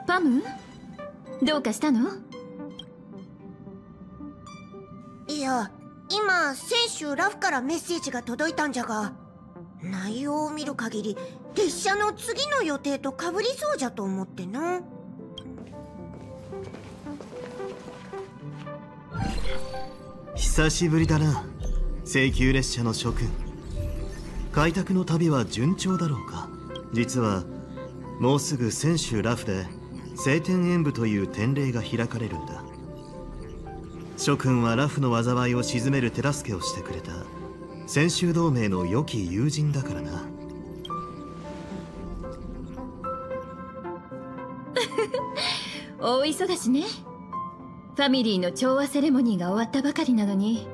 パム、どうかしたの？ いや、今選手ラフからメッセージが届いたんじゃが、内容を見る限り列車の次の予定とかぶりそうじゃと思ってな。 久しぶりだな、西急列車の諸君。開拓の旅は順調だろうか。実はもうすぐ泉州ラフで聖天演武という典礼が開かれるんだ。諸君はラフの災いを鎮める手助けをしてくれた泉州同盟の良き友人だからな。 大忙しね。ファミリーの調和セレモニーが終わったばかりなのに。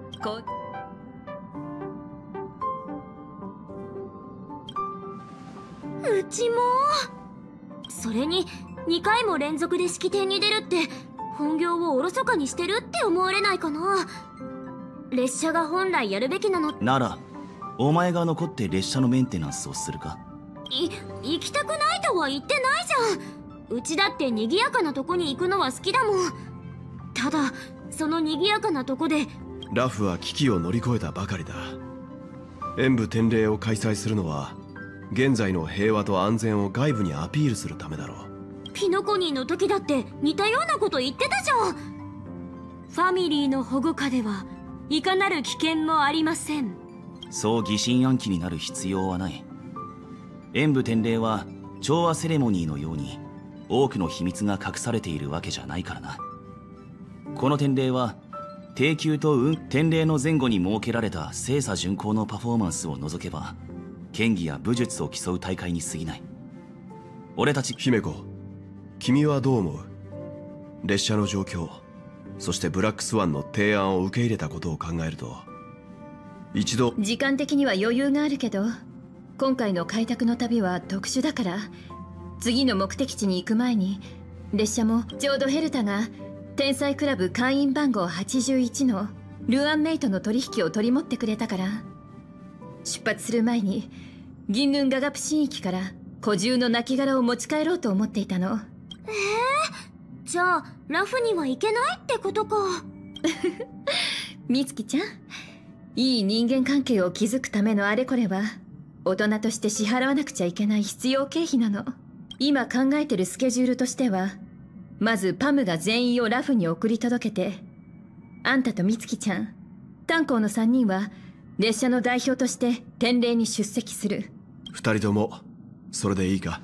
うちも。それに2回も連続で式典に出るって本業をおろそかにしてるって思われないかな。列車が本来やるべきなのならお前が残って列車のメンテナンスをするか。 行きたくないとは言ってないじゃん。うちだって賑やかなとこに行くのは好きだもん。ただその賑やかなとこでラフは危機を乗り越えたばかりだ。演武典礼を開催するのは現在の平和と安全を外部にアピールするためだろう。 ピノコニーの時だって似たようなこと言ってたじゃん。ファミリーの保護下ではいかなる危険もありません。 そう疑心暗鬼になる必要はない。演武典礼は調和セレモニーのように多くの秘密が隠されているわけじゃないからな。この典礼は定休と典礼の前後に設けられた精査巡行のパフォーマンスを除けば剣技や武術を競う大会に過ぎない。俺たち姫子、君はどう思う？列車の状況、そしてブラックスワンの提案を受け入れたことを考えると、一度。 時間的には余裕があるけど、今回の開拓の旅は特殊だから、次の目的地に行く前に列車もちょうどヘルタが天才クラブ会員番号81のルアンメイトの取引を取り持ってくれたから、出発する前に銀ヌンガガプ神域から古獣の亡骸を持ち帰ろうと思っていたの。 じゃあラフには行けないってことか。 美月ちゃん、いい人間関係を築くためのあれこれは大人として支払わなくちゃいけない必要経費なの。今考えてるスケジュールとしては、まずパムが全員をラフに送り届けて、あんたと美月ちゃん、炭鉱の3人は列車の代表として典礼に出席する。 2人ともそれでいいか？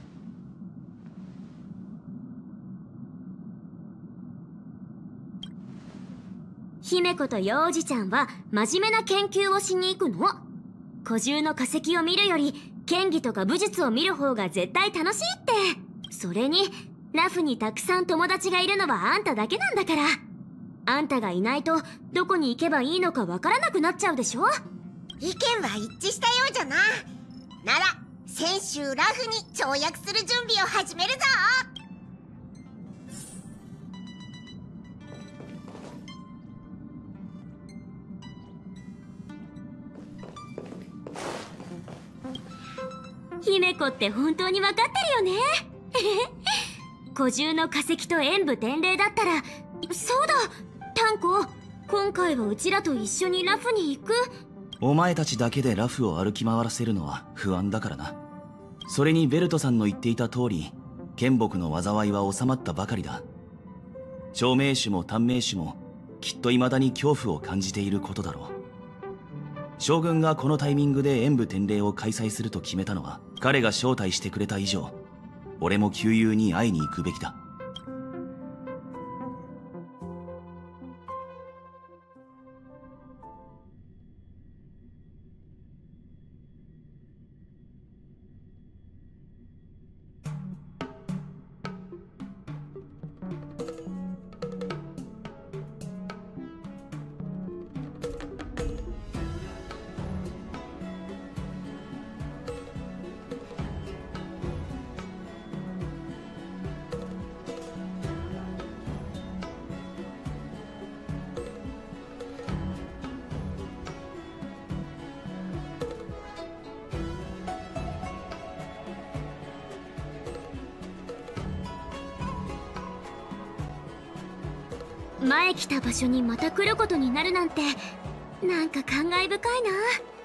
姫子と幼児ちゃんは真面目な研究をしに行くの。古獣の化石を見るより剣技とか武術を見る方が絶対楽しいって。それにラフにたくさん友達がいるのはあんただけなんだから。あんたがいないとどこに行けばいいのかわからなくなっちゃうでしょ。 意見は一致したようじゃな。なら泉州ラフに跳躍する準備を始めるぞ。 姫子って本当に分かってるよね。古獣の化石と演武典礼だったら。そうだ、炭鉱、今回はうちらと一緒にラフに行く？ お前たちだけでラフを歩き回らせるのは不安だからな。それにベルトさんの言っていた通り、剣木の災いは収まったばかりだ。長命種も短命種もきっと未だに恐怖を感じていることだろう。将軍がこのタイミングで演武典礼を開催すると決めたのは、彼が招待してくれた以上、俺も旧友に会いに行くべきだ。 前来た場所にまた来ることになるなんて、なんか感慨深いな。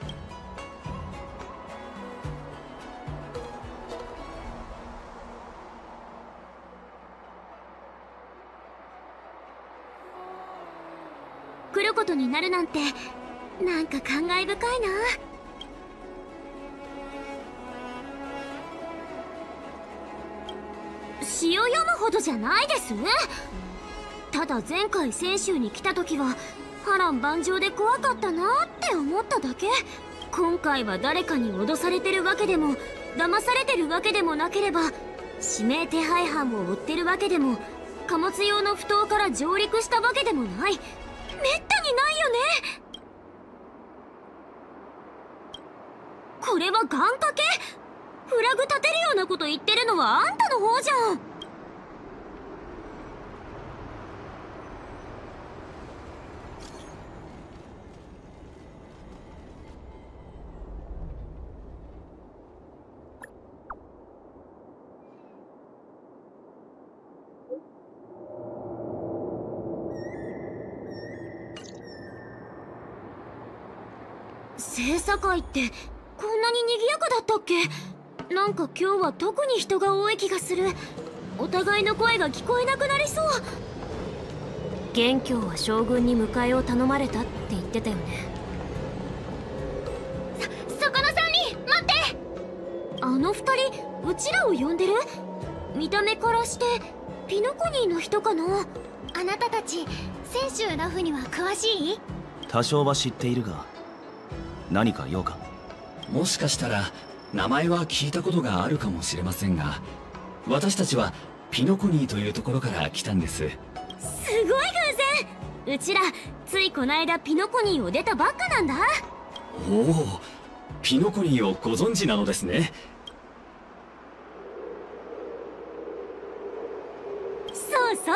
来ることになるなんて、なんか感慨深いな。詩を読むほどじゃないです。ただ前回泉州に来た時は波乱万丈で怖かったなって思っただけ。今回は誰かに脅されてるわけでも騙されてるわけでもなければ、指名手配犯を追ってるわけでも、貨物用の埠頭から上陸したわけでもない。めったにないよね。これは願掛け？フラグ立てるようなこと言ってるのはあんたの方じゃん。聖茶会ってこんなに賑やかだったっけ？なんか今日は特に人が多い気がする。お互いの声が聞こえなくなりそう。元凶は将軍に迎えを頼まれたって言ってたよね。そこの3人待って。あの2人うちらを呼んでる？見た目からしてピノコニーの人かな。 あなたたち泉州ラフには詳しい？ 多少は知っているが、何か用か？ もしかしたら名前は聞いたことがあるかもしれませんが、私たちはピノコニーというところから来たんです。 すごい偶然。うちらついこの間ピノコニーを出たばっかなんだ。 おお、ピノコニーをご存知なのですね。 そうそう、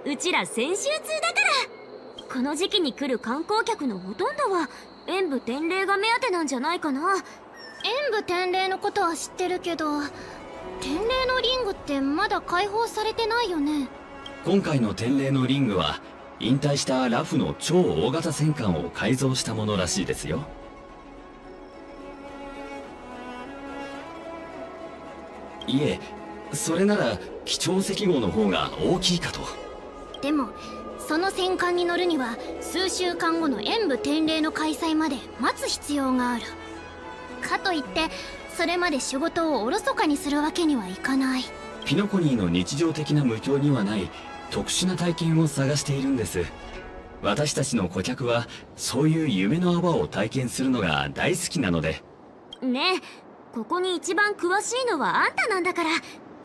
うちら先週通だから。この時期に来る観光客のほとんどは演武天霊が目当てなんじゃないかな。 演武天霊のことは知ってるけど、天霊のリングってまだ開放されてないよね。 今回の天霊のリングは引退したラフの超大型戦艦を改造したものらしいですよ。いえ、それなら貴重赤号の方が大きいかと。 でもその戦艦に乗るには数週間後の演武天霊の開催まで待つ必要がある。かといってそれまで仕事をおろそかにするわけにはいかない。 ピノコニーの日常的な無教にはない特殊な体験を探しているんです。私たちの顧客はそういう夢の泡を体験するのが大好きなので。 ねえ、ここに一番詳しいのはあんたなんだから。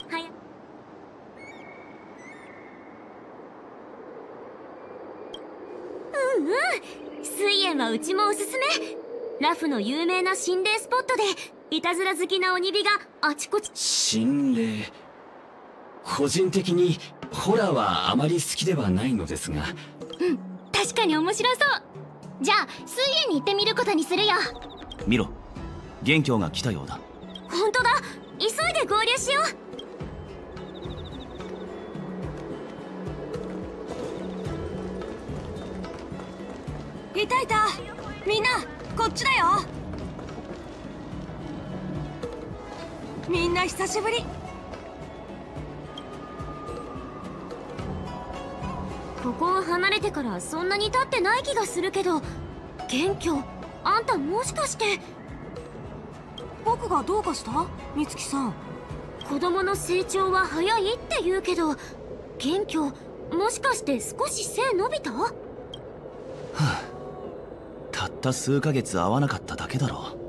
水炎はうちもおすすめ。ラフの有名な心霊スポットでいたずら好きな鬼火があちこち。 心霊、個人的にホラーはあまり好きではないのですが。 うん、確かに面白そう。じゃあ水泳に行ってみることにするよ。 見ろ、元凶が来たようだ。 本当だ、急いで合流しよう。 いたいた、みんなこっちだよ。みんな久しぶり。 ここを離れてからそんなに経ってない気がするけど、元凶、あんたもしかして。 僕がどうかした？美月さん。 子供の成長は早いって言うけど、元凶、もしかして少し背伸びた？はあ、たった数ヶ月会わなかっただけだろ。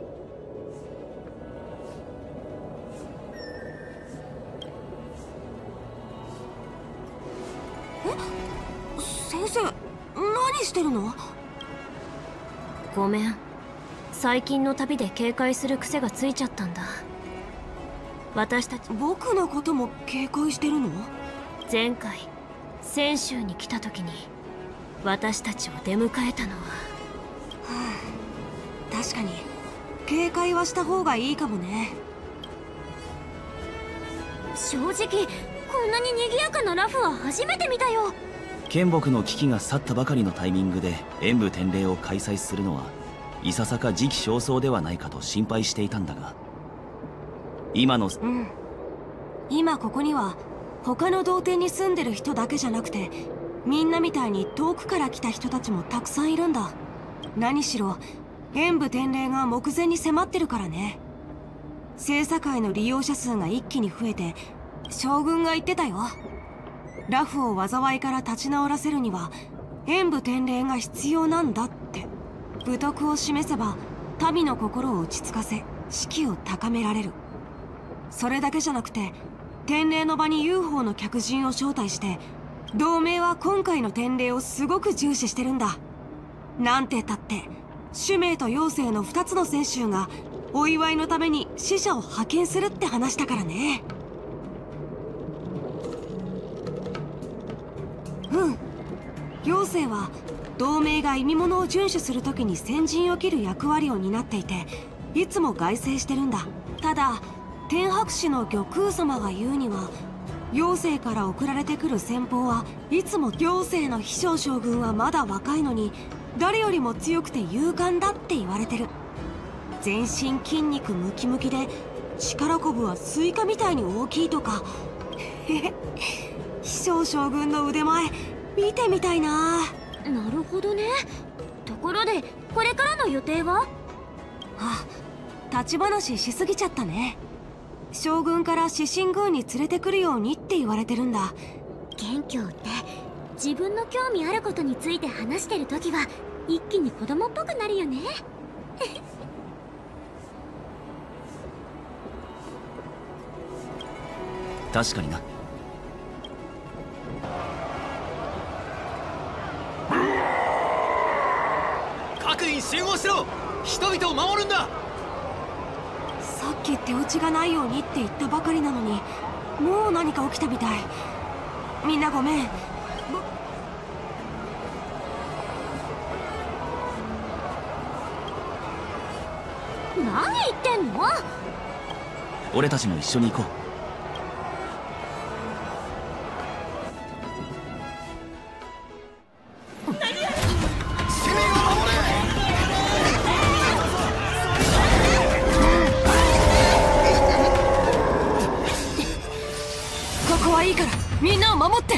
先生、何してるの？ ごめん、最近の旅で警戒する癖がついちゃったんだ。私たち。 僕のことも警戒してるの？ 前回泉州に来た時に私たちを出迎えたのは。 確かに警戒はした方がいいかもね。 正直こんなに賑やかなラフは初めて見たよ。 剣木の危機が去ったばかりのタイミングで演武典礼を開催するのはいささか時期尚早ではないかと心配していたんだが、今の今ここには他の同点に住んでる人だけじゃなくて、みんなみたいに遠くから来た人たちもたくさんいるんだ。何しろ演武典礼が目前に迫ってるからね。聖査会の利用者数が一気に増えて、将軍が言ってたよ。ラフを災いから立ち直らせるには演武典礼が必要なんだって。武徳を示せば民の心を落ち着かせ士気を高められる。それだけじゃなくて、典礼の場に UFO の客人を招待して、同盟は今回の典礼をすごく重視してるんだ。なんてったって主命と妖精の2つの選手がお祝いのために使者を派遣するって話だからね。妖精は同盟が意味物を遵守する時に先陣を切る役割を担っていて、いつも凱旋してるんだ。ただ天白氏の玉空様が言うには、妖精から送られてくる先方はいつも妖精の飛翔将軍はまだ若いのに誰よりも強くて勇敢だって言われてる。全身筋肉ムキムキで力こぶはスイカみたいに大きいとか。飛翔将軍の腕前見てみたいな。 なるほどね。ところでこれからの予定は？ 立ち話しすぎちゃったね。将軍から獅子宮に連れてくるようにって言われてるんだ。 元凶って自分の興味あることについて話してる時は一気に子供っぽくなるよね。 確かにな。 各員集合しろ。人々を守るんだ。 さっき手打ちがないようにって言ったばかりなのに、もう何か起きたみたい。みんなごめん。 何言ってんの？ 俺たちも一緒に行こう。 いいからみんなを守って。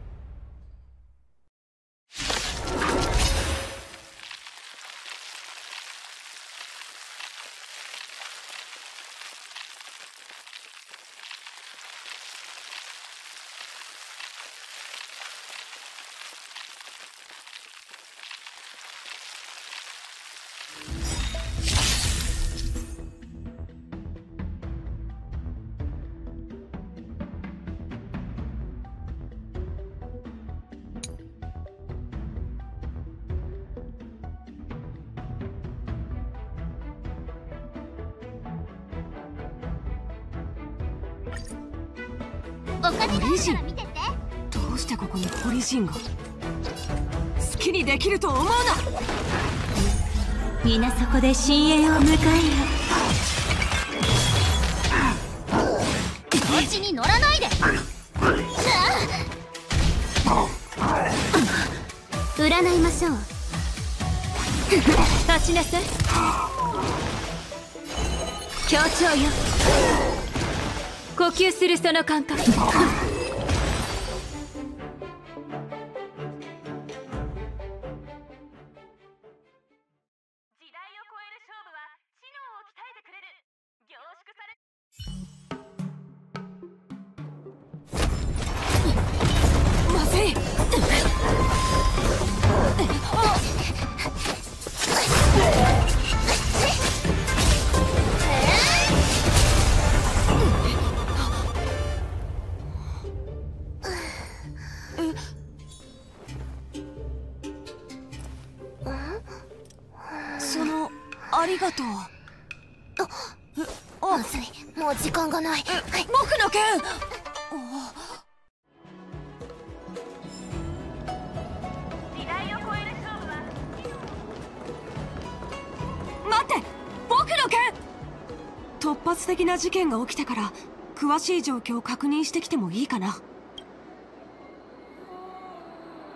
堀人、どうしてここに堀人が？好きにできると思うな。 皆そこで深淵を迎えよ。 調子に乗らないで。 占いましょう。 立ちなさい。協調よ。呼吸するその感覚。まずい。ありがとう。 まずい、もう時間がない。 僕の剣。待って、僕の剣。突発的な事件が起きたから詳しい状況を確認してきてもいいかな。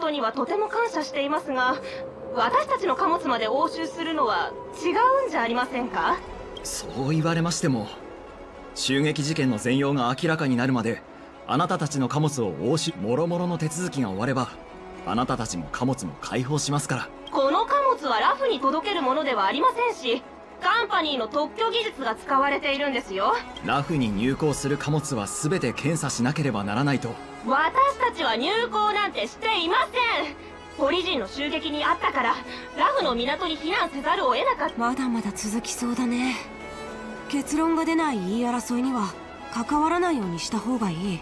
長にはとても感謝していますが、私たちの貨物まで押収するのは違うんじゃありませんか？ そう言われましても、襲撃事件の全容が明らかになるまであなたたちの貨物を押収、もろもろの手続きが終わればあなたたちも貨物も解放しますから。 この貨物はラフに届けるものではありませんし、カンパニーの特許技術が使われているんですよ。 ラフに入港する貨物は全て検査しなければならないと。 私たちは入港なんてしていません。ポリ人の襲撃にあったからラフの港に避難せざるを得なかった。 まだまだ続きそうだね。結論が出ない言い争いには関わらないようにした方がいい。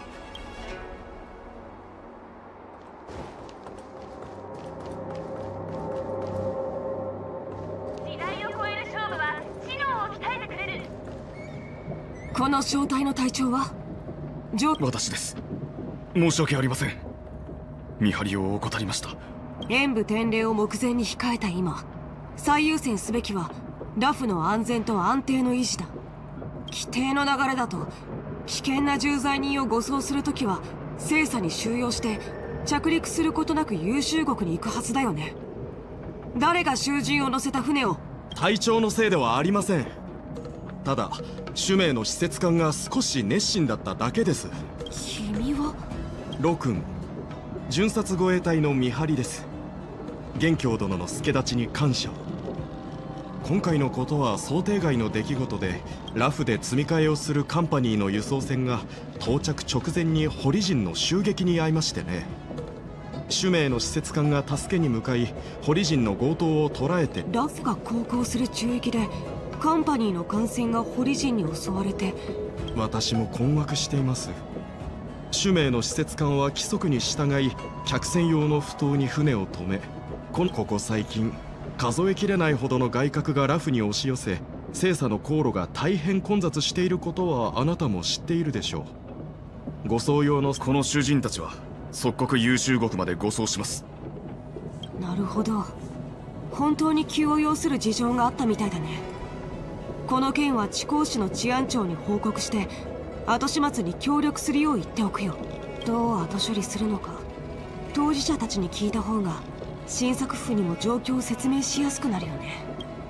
時代を超える勝負は知能を鍛えてくれる。 この正体の隊長は私です。申し訳ありません。見張りを怠りました。 演武典礼を目前に控えた今、最優先すべきはラフの安全と安定の維持だ。規定の流れだと危険な重罪人を護送するときは精査に収容して着陸することなく優秀国に行くはずだよね。誰が囚人を乗せた船を？ 隊長のせいではありません。ただ主命の施設官が少し熱心だっただけです。 君は？ ロ君、巡察護衛隊の見張りです。元凶殿の助太刀に感謝を。今回のことは想定外の出来事で、ラフで積み替えをするカンパニーの輸送船が到着直前にホリ人の襲撃に遭いましてね。主命の施設官が助けに向かい、ホリ人の強盗を捕らえて。 ラフが航行する中域でカンパニーの艦船がホリ人に襲われて。 私も困惑しています。主命の施設官は規則に従い客船用の埠頭に船を止め、ここ最近数えきれないほどの外国がラフに押し寄せ、精査の航路が大変混雑していることはあなたも知っているでしょう。護送用のこの囚人たちは即刻優秀国まで護送します。 なるほど、本当に急を要する事情があったみたいだね。この件は地高市の治安庁に報告して後始末に協力するよう言っておくよ。どう後処理するのか当事者たちに聞いた方が新作府にも状況を説明しやすくなるよね。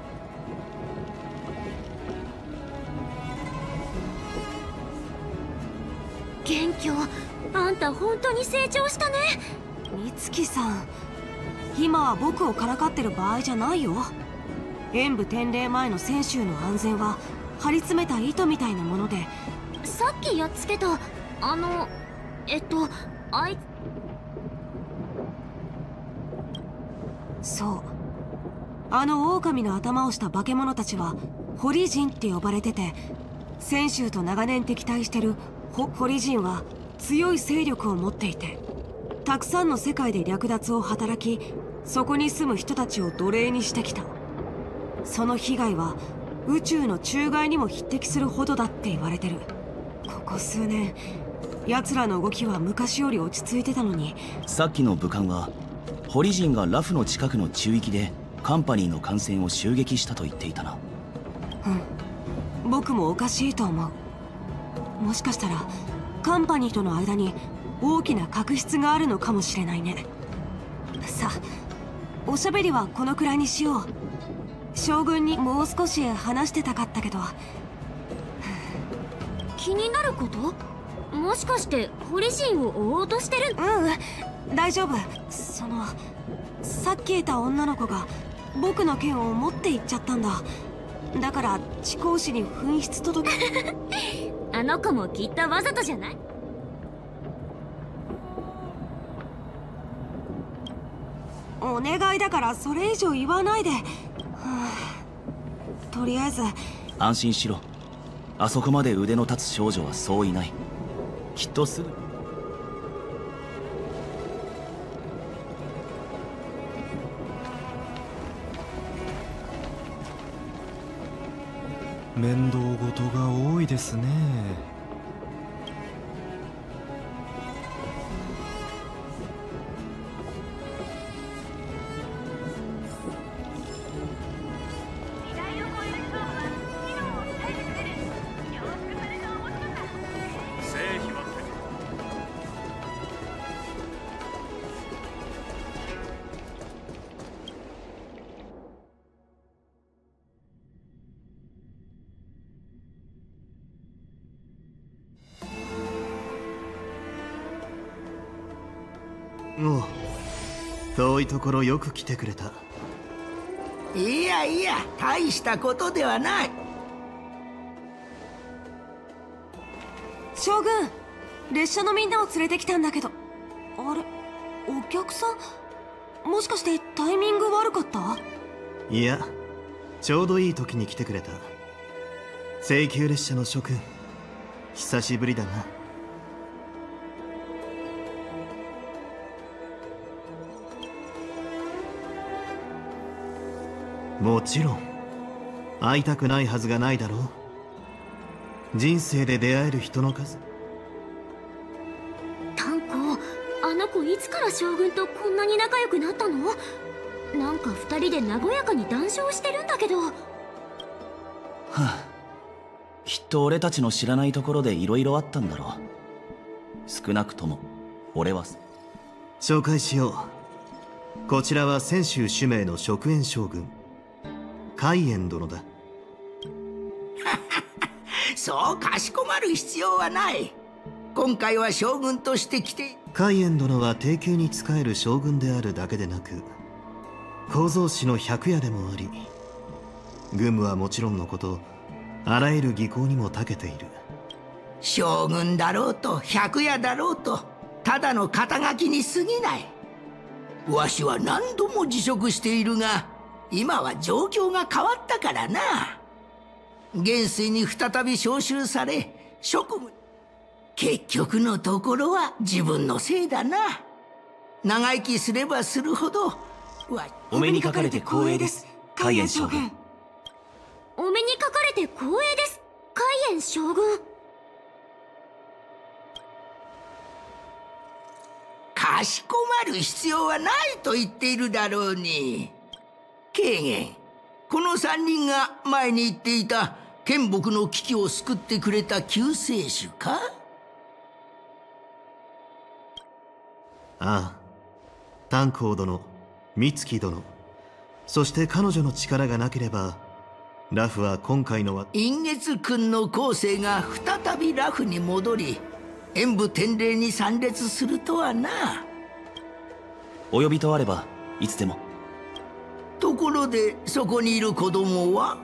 元凶、あんた本当に成長したね。 美月さん、今は僕をからかってる場合じゃないよ。演武典礼前の選手の安全は張り詰めた糸みたいなもので、 さっきやっつけたそう、あの狼の頭をした化け物たちはホリ人って呼ばれてて、泉州と長年敵対してるホリ人は強い勢力を持っていて、たくさんの世界で略奪を働き、そこに住む人たちを奴隷にしてきた。その被害は宇宙の虫害にも匹敵するほどだって言われてる。ここ数年奴らの動きは昔より落ち着いてたのに。 さっきの武官はホリ人がラフの近くの中域でカンパニーの艦船を襲撃したと言っていたな。 うん、僕もおかしいと思う。もしかしたらカンパニーとの間に大きな確執があるのかもしれないね。さあ、おしゃべりはこのくらいにしよう。将軍にもう少し話してたかったけど。 気になること？もしかしてホリ人を追おうとしてる？ うん、大丈夫。さっきいた女の子が僕の剣を持って行っちゃったんだ。だから地高市に紛失届けあの子もきっとわざとじゃない？ お願いだからそれ以上言わないで。とりあえず安心しろ。あそこまで腕の立つ少女はそういない。きっとすぐ。 面倒事が多いですね。 おう、遠いところよく来てくれた。 いやいや、大したことではない。 将軍、列車のみんなを連れてきたんだけど。あれ、お客さん？もしかしてタイミング悪かった？ いや、ちょうどいい時に来てくれた。請求列車の諸君、久しぶりだな。もちろん会いたくないはずがないだろう。人生で出会える人の数。 炭鉱、あの子いつから将軍とこんなに仲良くなったの？なんか二人で和やかに談笑してるんだけど。はあ、きっと俺たちの知らないところで色々あったんだろう。少なくとも俺は。 紹介しよう。こちらは泉州主命の蜀燕将軍海燕殿だ。 そうかしこまる必要はない。今回は将軍として来て。 海燕殿は低級に仕える将軍であるだけでなく、構造師の百夜でもあり、軍務はもちろんのこと、あらゆる技巧にも長けている。 将軍だろうと百夜だろうと、ただの肩書きに過ぎない。わしは何度も辞職しているが、今は状況が変わったからな。元帥に再び召集され職務。結局のところは自分のせいだな。長生きすればするほど。 お目にかかれて光栄です、海燕将軍。 お目にかかれて光栄です、海燕将軍。 かしこまる必要はないと言っているだろうに。慶元、この3人が前に言っていた剣木の危機を救ってくれた救世主か？ ああ、炭鉱殿、美月殿、そして彼女の力がなければ、ラフは今回の陰月君の後世が再びラフに戻り、演武天礼に参列するとはな。 お呼びとあればいつでも。 ところでそこにいる子供は？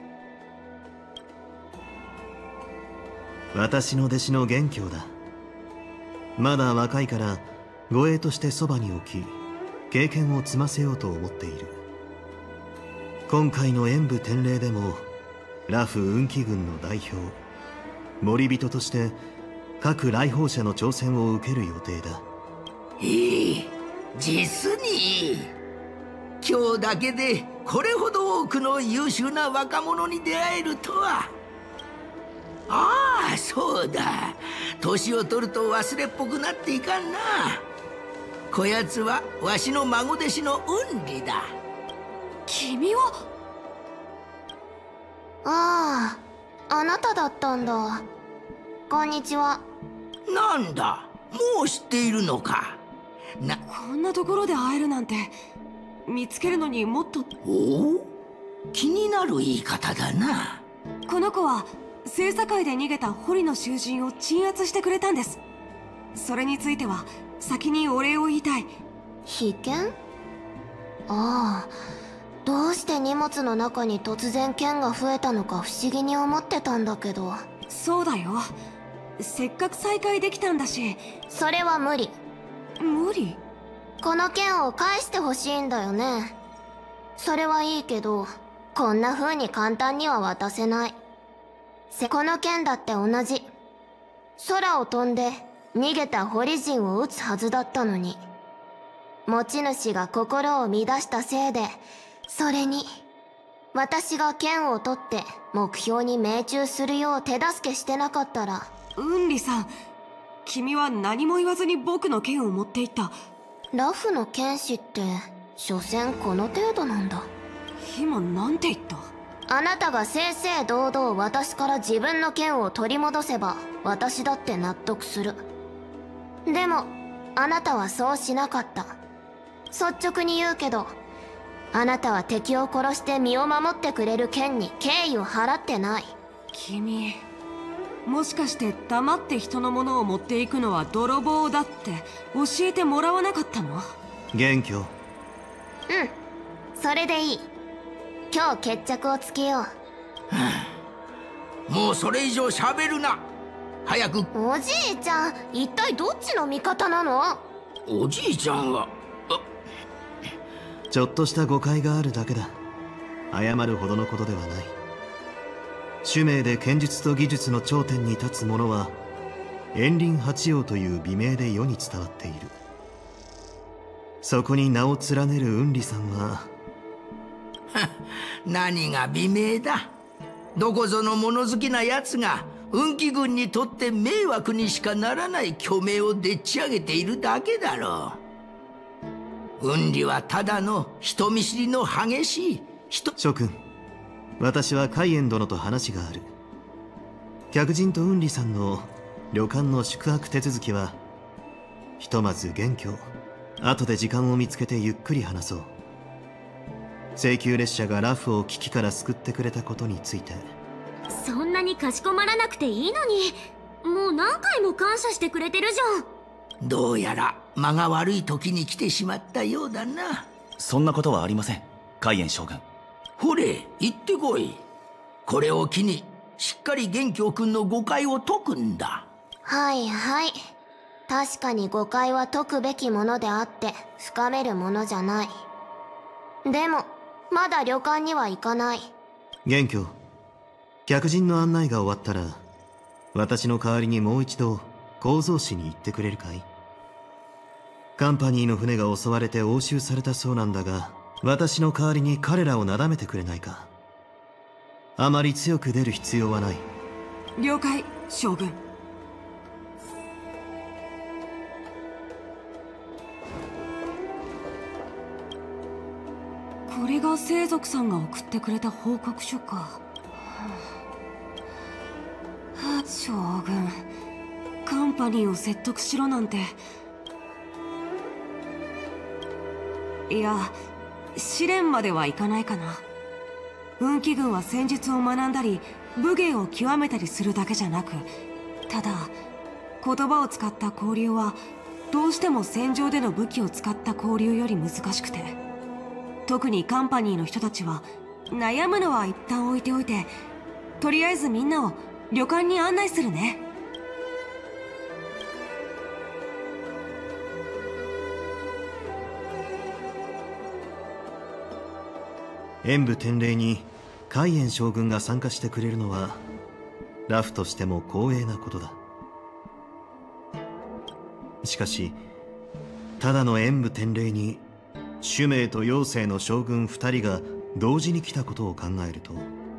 私の弟子の元凶だ。まだ若いから護衛としてそばに置き、経験を積ませようと思っている。今回の演武天礼でもラフ雲騎軍の代表、守人として各来訪者の挑戦を受ける予定だ。 いい、実にいい。今日だけでこれほど多くの優秀な若者に出会えるとは。ああ、そうだ。年を取ると忘れっぽくなっていかんな。こやつはわしの孫弟子の雲里だ。 君は？ ああ、あなただったんだ。こんにちは。 なんだ、もう知っているのか。 こんなところで会えるなんて、見つけるのにもっと。 おお、気になる言い方だな。 この子は星座界で逃げた堀の囚人を鎮圧してくれたんです。それについては先にお礼を言いたい。 被剣？ああ、どうして荷物の中に突然剣が増えたのか不思議に思ってたんだけど。 そうだよ、せっかく再会できたんだし。 それは無理。 無理？ この剣を返してほしいんだよね。それはいいけど、こんな風に簡単には渡せない。この剣だって同じ。空を飛んで逃げた堀人を撃つはずだったのに、持ち主が心を乱したせいで、それに私が剣を取って目標に命中するよう手助けしてなかったら。 雲里さん、君は何も言わずに僕の剣を持っていった。 ラフの剣士って所詮この程度なんだ。 今なんて言った？ あなたが正々堂々私から自分の剣を取り戻せば私だって納得する。でもあなたはそうしなかった。率直に言うけど、あなたは敵を殺して身を守ってくれる剣に敬意を払ってない。 君、 もしかして黙って人のものを持っていくのは泥棒だって教えてもらわなかったの？ 元凶。 それでいい。今日決着をつけよう。もうそれ以上喋るな。早く。 おじいちゃん、一体どっちの味方なの？ おじいちゃんはちょっとした誤解があるだけだ。謝るほどのことではない。主命で剣術と技術の頂点に立つ者は炎輪八葉という美名で世に伝わっている。そこに名を連ねる雲里さんは何が美名だ。どこぞの物好きな奴が雲貴軍にとって迷惑にしかならない虚名をでっち上げているだけだろう。雲里はただの人見知りの激しい諸君、私は海燕殿と話がある。客人と雲里さんの旅館の宿泊手続きはひとまず元凶。後で時間を見つけてゆっくり話そう。請求列車がラフを危機から救ってくれたことについて。 そんなにかしこまらなくていいのに、もう何回も感謝してくれてるじゃん。どうやら間が悪い時に来てしまったようだな。 そんなことはありません、海燕将軍。 ほれ、行ってこい。これを機にしっかり元凶君の誤解を解くんだ。 はいはい、確かに誤解は解くべきものであって深めるものじゃない。でもまだ旅館には行かない。 元凶、客人の案内が終わったら私の代わりにもう一度構造市に行ってくれるかい？カンパニーの船が襲われて押収されたそうなんだが、私の代わりに彼らをなだめてくれないか？あまり強く出る必要はない。 了解、将軍。これが聖族さんが送ってくれた報告書か。将軍、カンパニーを説得しろなんて。いや、試練まではいかないかな。雲貴軍は戦術を学んだり武芸を極めたりするだけじゃなく、ただ言葉を使った交流はどうしても戦場での武器を使った交流より難しくて、特にカンパニーの人たちは悩むのは一旦置いておいて、とりあえずみんなを旅館に案内するね。 演武典礼に海燕将軍が参加してくれるのはラフとしても光栄なことだ。しかし、ただの演武典礼に主命と妖精の将軍2人が同時に来たことを考えると。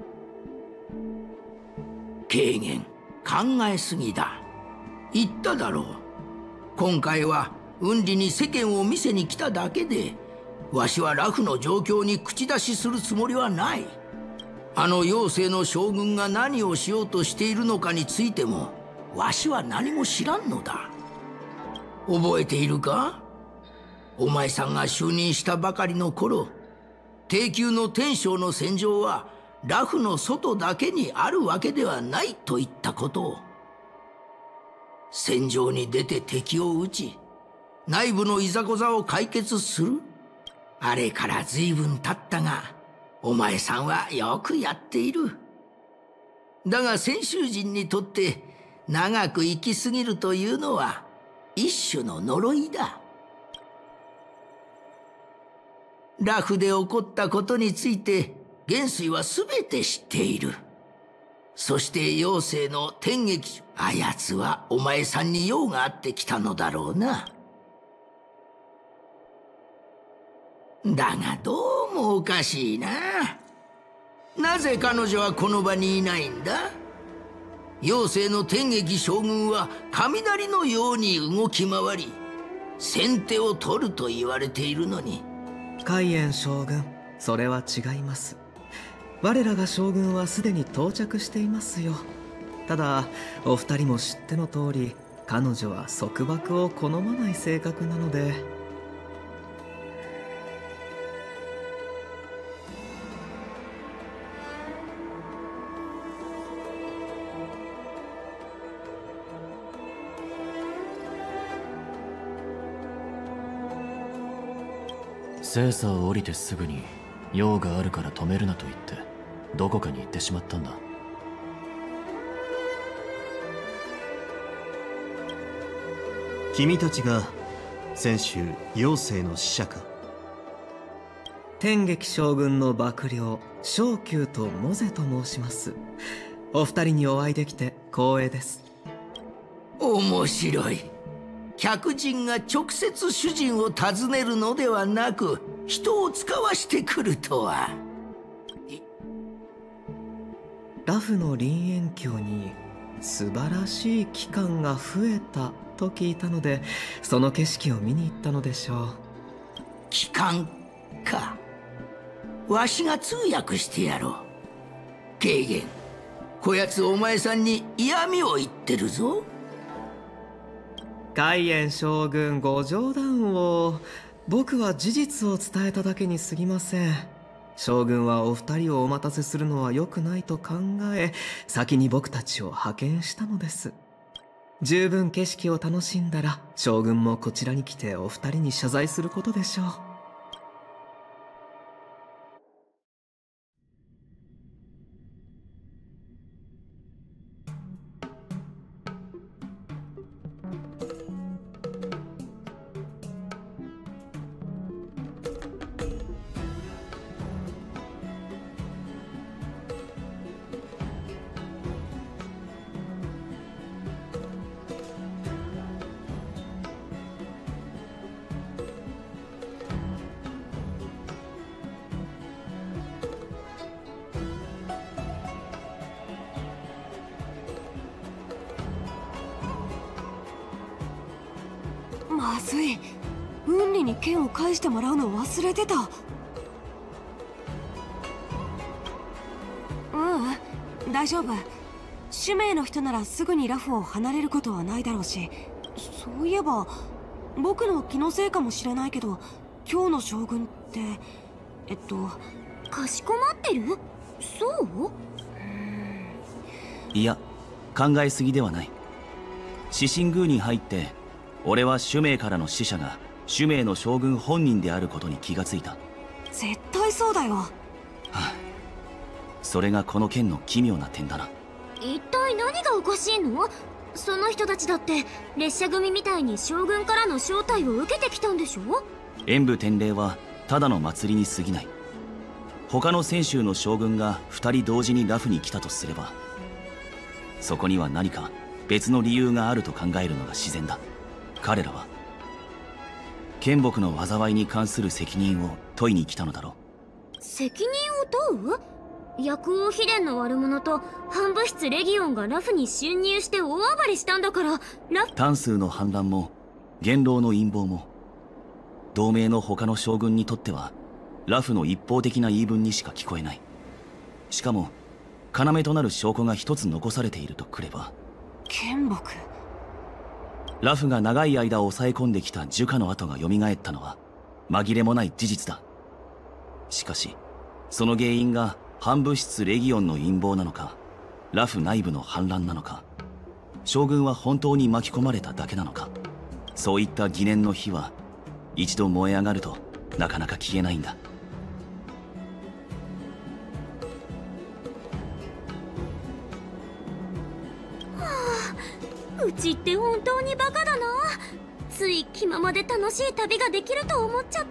軽減、考えすぎだ。言っただろう。今回は雲里に世間を見せに来ただけで、わしはラフの状況に口出しするつもりはない。あの妖精の将軍が何をしようとしているのかについてもわしは何も知らんのだ。覚えているか？お前さんが就任したばかりの頃、低級の天将の戦場はラフの外だけにあるわけではないと言ったことを。戦場に出て敵を撃ち、内部のいざこざを解決する。あれから随分経ったが、お前さんはよくやっている。だが先州人にとって長く生き過ぎるというのは一種の呪いだ。ラフで起こったことについて元帥は全て知っている。そして妖精の天撃、あやつはお前さんに用があってきたのだろうな。だがどうもおかしいな。なぜ彼女はこの場にいないんだ？妖精の天撃将軍は雷のように動き回り、先手を取ると言われているのに。 海燕将軍、それは違います。我らが将軍はすでに到着していますよ。ただお二人も知っての通り、彼女は束縛を好まない性格なので。 精査を降りてすぐに用があるから止めるなと言ってどこかに行ってしまったんだ。 君たちが先週妖精の使者か。 天撃将軍の幕僚昇宮とモゼと申します。お二人にお会いできて光栄です。 面白い。客人が直接主人を訪ねるのではなく人を使わしてくるとは。 ラフの林縁郷に素晴らしい機関が増えたと聞いたので、その景色を見に行ったのでしょう。 機関か。わしが通訳してやろう。ケイゲン、こやつお前さんに嫌味を言ってるぞ。 海燕将軍ご冗談を。僕は事実を伝えただけに過ぎません。将軍はお二人をお待たせするのは良くないと考え、先に僕たちを派遣したのです。十分景色を楽しんだら将軍もこちらに来てお二人に謝罪することでしょう。 まずい。ウンリに剣を返してもらうの忘れてた。大丈夫。使命の人ならすぐにラフを離れることはないだろうし。そういえば僕の気のせいかもしれないけど、今日の将軍ってかしこまってる？そう？ いや、考えすぎではない。獅神宮に入って俺は主命からの使者が主命の将軍本人であることに気がついた。 絶対そうだよ。 はあ、それがこの件の奇妙な点だな。 一体何がおかしいの？その人たちだって列車組みたいに将軍からの招待を受けてきたんでしょ？ 演武典礼はただの祭りに過ぎない。他の泉州の将軍が2人同時にラフに来たとすれば、そこには何か別の理由があると考えるのが自然だ。彼らは剣木の災いに関する責任を問いに来たのだろう。責任を問う？薬王秘伝の悪者と反物質レギオンがラフに侵入して大暴れしたんだから。 単数の反乱も元老の陰謀も同盟の他の将軍にとってはラフの一方的な言い分にしか聞こえない。しかも要となる証拠が一つ残されているとくれば、 剣木。 ラフが長い間抑え込んできた樹下の跡が蘇ったのは紛れもない事実だ。しかしその原因が反物質レギオンの陰謀なのか、ラフ内部の反乱なのか、将軍は本当に巻き込まれただけなのか、そういった疑念の火は一度燃え上がるとなかなか消えないんだ。 うちって本当にバカだな。つい気ままで楽しい旅ができると思っちゃった。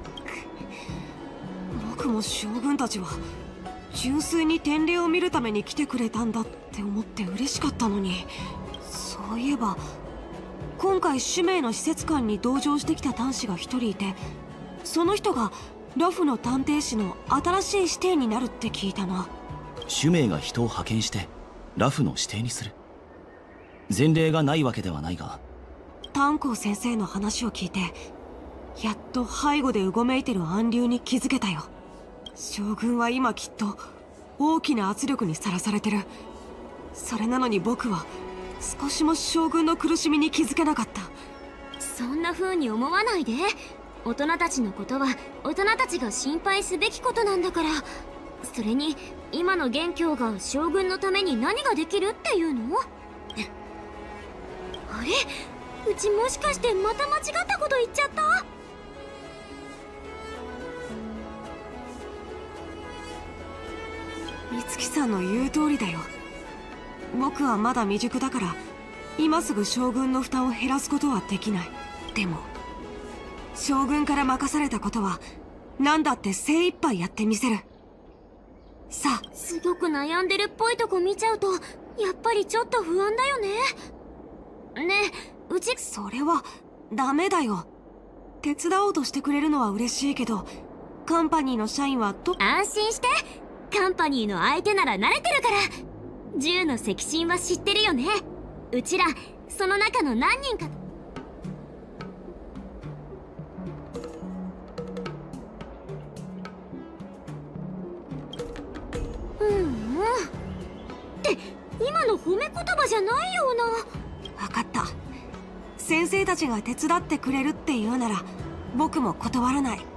僕も将軍たちは純粋に典礼を見るために来てくれたんだって思って嬉しかったのに。そういえば今回使命の施設官に同乗してきた探士が一人いて、その人がラフの探偵士の新しい師弟になるって聞いたな。 使命が人を派遣してラフの師弟にする？前例がないわけではないが。 炭鉱先生の話を聞いてやっと背後でうごめいてる暗流に気づけたよ。将軍は今きっと大きな圧力にさらされてる。それなのに僕は少しも将軍の苦しみに気づけなかった。 そんな風に思わないで。大人たちのことは大人たちが心配すべきことなんだから。それに今の元凶が将軍のために何ができるっていうの？あれ？うちもしかしてまた間違ったこと言っちゃった？ 美月さんの言う通りだよ。僕はまだ未熟だから今すぐ将軍の負担を減らすことはできない。でも将軍から任されたことは何だって精一杯やってみせる。さあ。 すごく悩んでるっぽいとこ見ちゃうとやっぱりちょっと不安だよね。ねえ、うちそれはダメだよ。手伝おうとしてくれるのは嬉しいけど、カンパニーの社員は安心して、カンパニーの相手なら慣れてるから。銃の赤心は知ってるよね。うちらその中の何人か。って今の褒め言葉じゃないような。 分かった。先生たちが手伝ってくれるって言うなら僕も断らない。